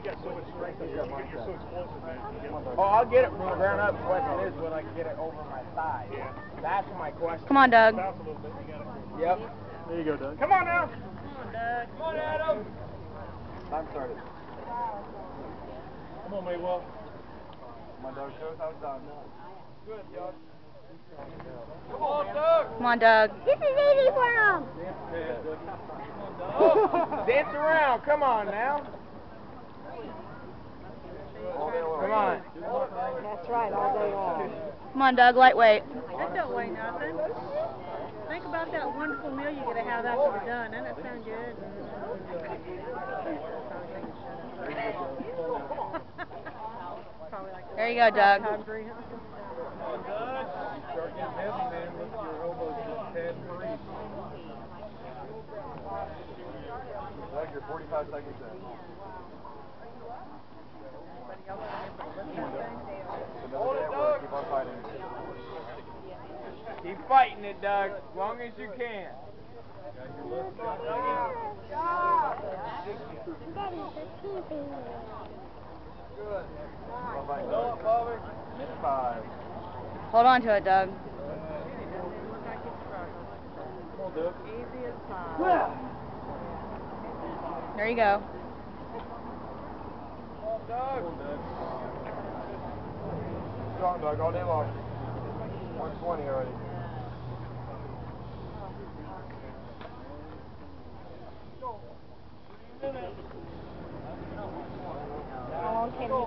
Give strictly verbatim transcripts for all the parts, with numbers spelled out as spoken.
got so much strength in you. You're so explosive, man. Oh, I'll get it from the ground up. The question is, will I get it over my thigh? Yeah. That's my question. Come on, Doug. Bounce a little bit. You got it. Yep. There you go, Doug. Come on now. Come on, Doug. Come on, Adam. Time started. Come on, Maywell. Come on, Doug. Show us how it's done. Good, Doug. Come on, Doug. Come on, Doug. This is easy for him. Dance around. Come on now. Come on. That's right, all day long. Come on, Doug. Lightweight. That don't weigh nothing. Think about that wonderful meal you're going to have after we're done. Doesn't that sound good? Probably like There you go, Doug. hungry, huh? Start getting heavy, man. Lift your elbows just a tad free. Doug, you're forty-five seconds in. Hold it, Doug. Keep on fighting. Keep fighting it, Doug, as long as you can. Good. Minute five. Hold on to it, Doug. Come on, Doug. Easy as pie. There you go. Come on, Doug. Come on, Doug. Strong, Doug, all day long. one twenty already. How long can he go?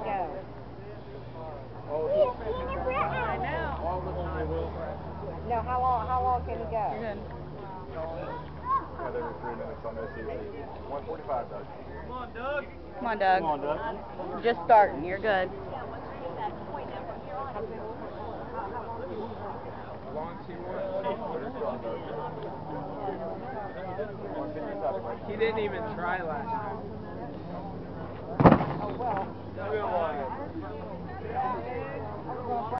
Oh, I know. All the time, Will. No, how long? How long can he go? You're good. yeah, they were three minutes on this easy. one forty-five, Doug. Come on, Doug. Come on, Doug. Come on, Doug. Just starting. You're good. As long as he wants. Very strong, Doug. one fifty-seven. He didn't even try last time. Oh, well. Good one.